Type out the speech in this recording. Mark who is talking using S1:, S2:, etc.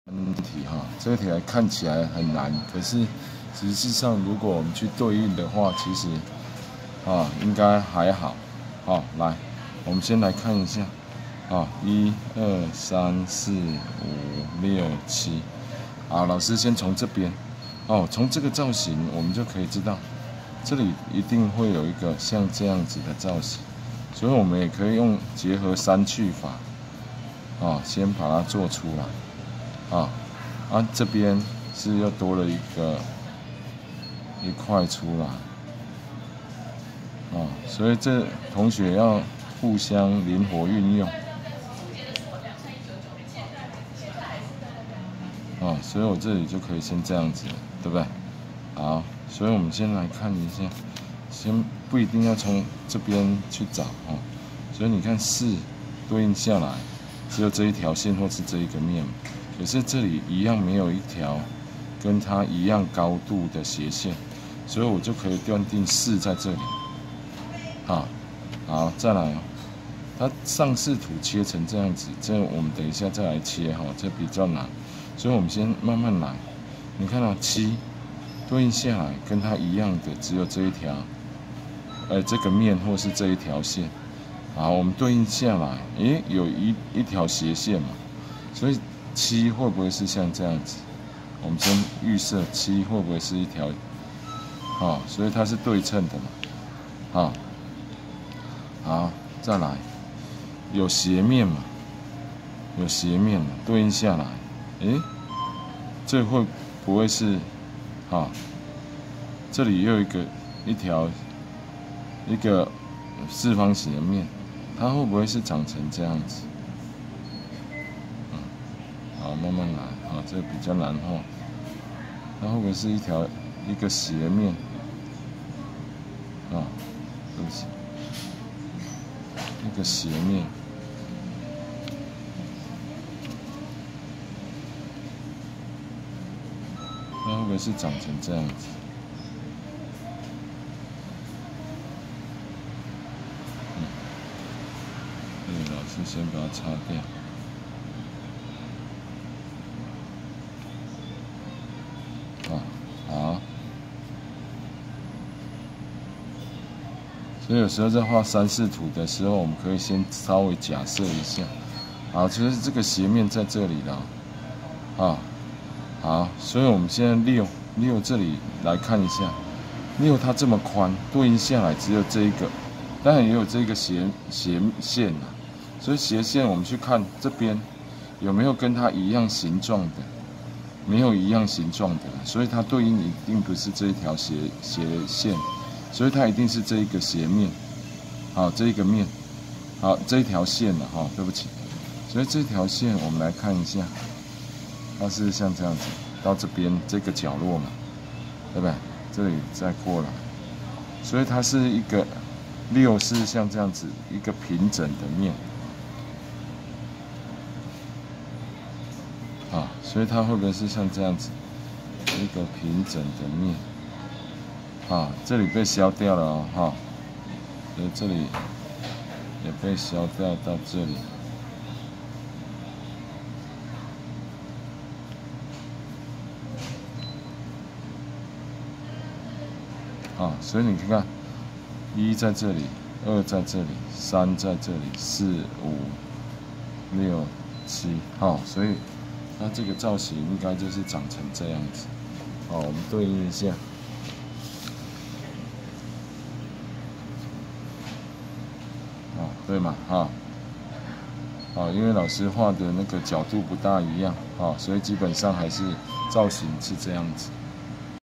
S1: 题哈，这个题来看起来很难，可是实际上如果我们去对应的话，其实应该还好。好，来，我们先来看一下1、2、3、4、5、6、7。好，老师先从这边从这个造型我们就可以知道，这里一定会有一个像这样子的造型，所以我们也可以用结合删去法先把它做出来。这边是又多了一块出来，所以这同学要互相灵活运用，所以我这里就可以先这样子，对不对？好，所以我们先来看一下，先不一定要从这边去找所以你看4对应下来，只有这一条线或是这一个面。可是这里一样没有一条跟它一样高度的斜线，所以我就可以断定4在这里。好，再来它上视图切成这样子，这我们等一下再来切这比较难，所以我们先慢慢来。你看到7对应下来，跟它一样的只有这一条，这个面或是这一条线。好，我们对应下来，有一条斜线嘛，所以7会不会是像这样子？我们先预设7会不会是一条？所以它是对称的嘛。好，再来，有斜面嘛？有斜面嘛？对应下来，这会不会是？这里又有一个四方形的面，它会不会是长成这样子？好，慢慢来这个比较难它会不会是一个斜面？对不起，一个斜面。它会不会是长成这样子？老师先把它擦掉。好，所以有时候在画3、4图的时候，我们可以先稍微假设一下。好，就是这个斜面在这里了。好，所以我们现在6这里来看一下，6它这么宽，对应下来只有这一个，当然也有这个斜线所以斜线我们去看这边有没有跟它一样形状的，没有一样形状的，所以它对应一定不是这一条斜线，所以它一定是这一个斜面。好，这一个面，好，这一条线对不起，所以这条线我们来看一下。它是像这样子，到这边这个角落嘛，对不对？这里再过来，所以它是一个6是像这样子一个平整的面，所以它会不会是像这样子一个平整的面？这里被消掉了所以这里也被消掉到这里。所以你看看，1在这里，2在这里，3在这里，4、5、6、7，所以它这个造型应该就是长成这样子。我们对应一下，对嘛，因为老师画的那个角度不大一样，所以基本上还是造型是这样子。